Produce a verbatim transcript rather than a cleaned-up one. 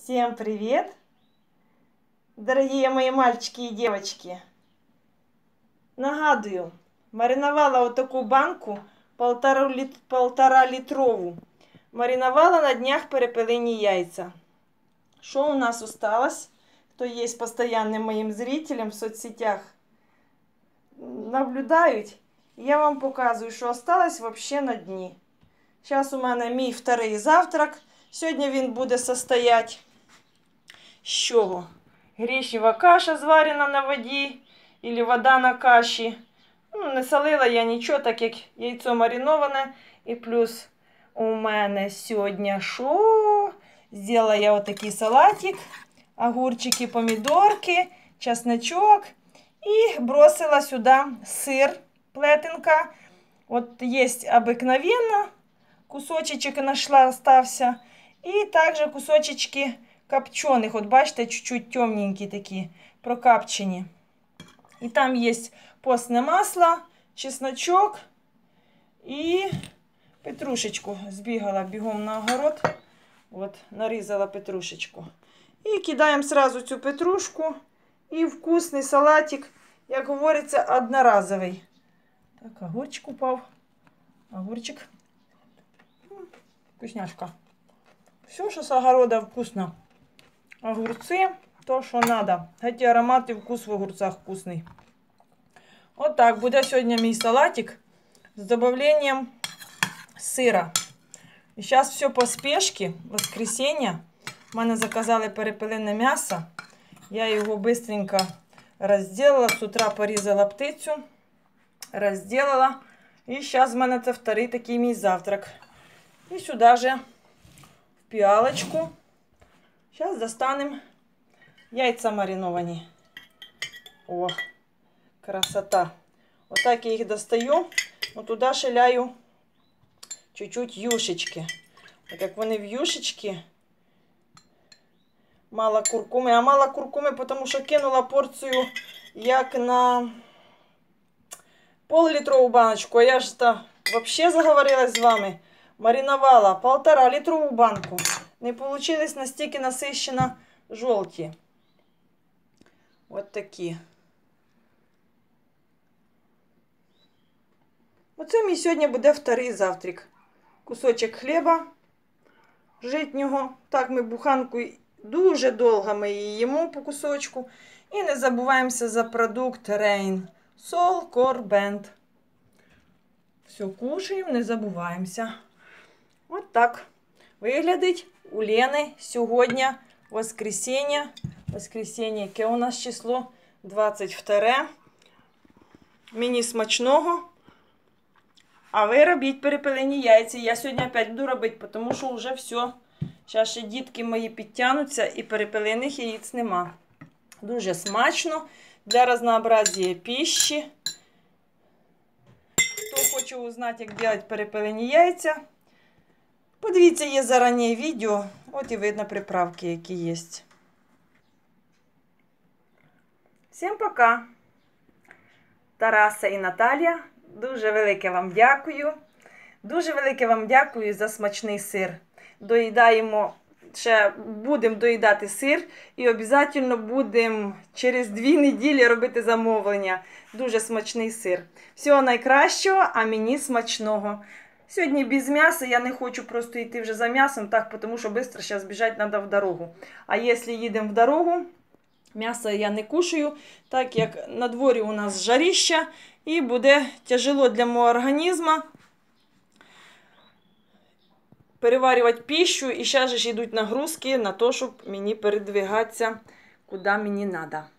Всем привет, дорогие мои мальчики и девочки. Нагадую, мариновала вот такую банку полтора, лит... полтора литрову. Мариновала на днях перепелині яйца. Что у нас осталось? Кто есть постоянным моим зрителем в соцсетях, наблюдають. Я вам показую, що осталось вообще на дні. Зараз у мене мій вторий завтрак. Сьогодні він буде состоять з чого? Гречнева каша зварена на воді, або вода на каші. Ну, не солила я нічого, так як яйцо мариноване. І плюс у мене сьогодні що? Зробила я отакий салатик. Огурчики, помідорки, чесночок. І бросила сюди сир, плетенка. От є обикновенно. Кусочек нашла, остався. І також кусочечки копчених. От бачите, чуть-чуть темненькі такі, прокапчені. І там є постне масло, чесночок і петрушечку. Збігала бігом на огород. От, нарізала петрушечку. І кидаємо сразу цю петрушку. І вкусний салатик, як говориться, одноразовий. Так, огурчик упав. Огурчик. Вкусняшка. Все, що з огорода вкусно. Огурці, то, що надо. Хотя аромат і вкус в огурцах вкусний. Вот так буде сьогодні мій салатик з добавлением сира. І зараз все по спешці, воскресенье. У мене заказали перепелине м'ясо. Я його быстренько розділила. З утра порізала птицю. Розділила. І зараз в мене це вторий такий мій завтрак. І сюди же в піалочку. Зараз достанемо яйця мариновані. О, красота. Отак я їх достаю. От туди шиляю чуть-чуть юшечки. Так як вони в юшечки. Мало куркуми. А мало куркуми, тому що кинула порцію як на пол-літрову баночку. А я ж то взагалі заговорилась з вами. Мариновала полтора літрову банку. Не получилось настільки насищено жовті. От такі. Оце мій сьогодні буде вторий завтрак. Кусочок хліба житнього. Так ми буханку дуже довго ми її їмо по кусочку. І не забуваємося за продукт Rain. Сол, корбенд. Все кушаємо, не забуваємося. От так виглядить у Лени сьогодні воскресіння. Воскресіння, яке у нас число двадцять друге. Мені смачного. А ви робіть перепелені яйця. Я сьогодні опять буду робити, тому що вже все. Зараз ще дітки мої підтягнуться і перепелиних яєць нема. Дуже смачно. Для разнообразия пищи. Хто хоче узнати, як робити перепелені яйця, подивіться, є зарані відео. От і видно приправки, які є. Всім пока. Тараса і Наталія. Дуже велике вам дякую. Дуже велике вам дякую за смачний сир. Доїдаємо, ще будемо доїдати сир. І обов'язково будемо через дві неділі робити замовлення. Дуже смачний сир. Всього найкращого, а мені смачного. Сьогодні без м'яса, я не хочу просто йти вже за м'ясом, так, тому що швидко зараз біжати треба в дорогу. А якщо їдемо в дорогу, м'ясо я не кушаю, так як на дворі у нас жаріща, і буде тяжело для мого організму переварювати пищу, і зараз ж йдуть нагрузки на те, щоб мені передвигатися, куди мені треба.